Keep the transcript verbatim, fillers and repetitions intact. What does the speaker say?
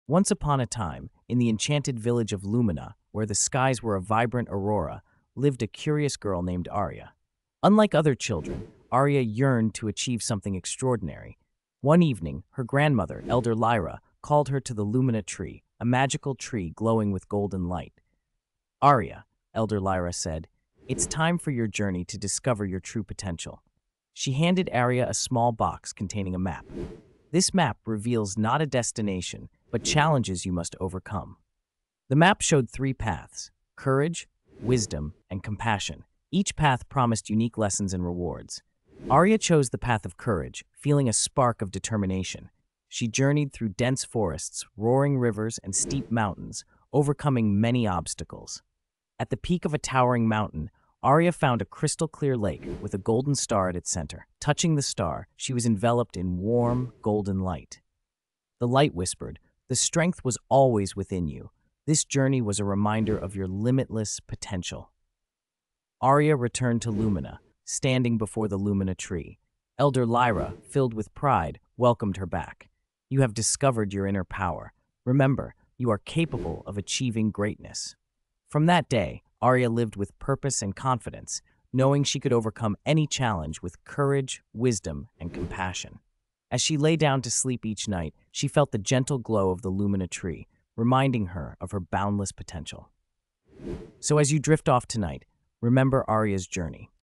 Once upon a time, in the enchanted village of Lumina, where the skies were a vibrant aurora, lived a curious girl named Aria. Unlike other children, Aria yearned to achieve something extraordinary. One evening, her grandmother, Elder Lyra, called her to the Lumina Tree, a magical tree glowing with golden light. Aria, Elder Lyra said, it's time for your journey to discover your true potential. She handed Aria a small box containing a map. This map reveals not a destination, but challenges you must overcome. The map showed three paths: courage, wisdom, and compassion. Each path promised unique lessons and rewards. Aria chose the path of courage, feeling a spark of determination. She journeyed through dense forests, roaring rivers, and steep mountains, overcoming many obstacles. At the peak of a towering mountain, Aria found a crystal-clear lake with a golden star at its center. Touching the star, she was enveloped in warm, golden light. The light whispered, "The strength was always within you." This journey was a reminder of your limitless potential. Aria returned to Lumina, standing before the Lumina Tree. Elder Lyra, filled with pride, welcomed her back. You have discovered your inner power. Remember, you are capable of achieving greatness. From that day, Aria lived with purpose and confidence, knowing she could overcome any challenge with courage, wisdom, and compassion. As she lay down to sleep each night, she felt the gentle glow of the Lumina Tree, reminding her of her boundless potential. So as you drift off tonight, remember Aria's journey.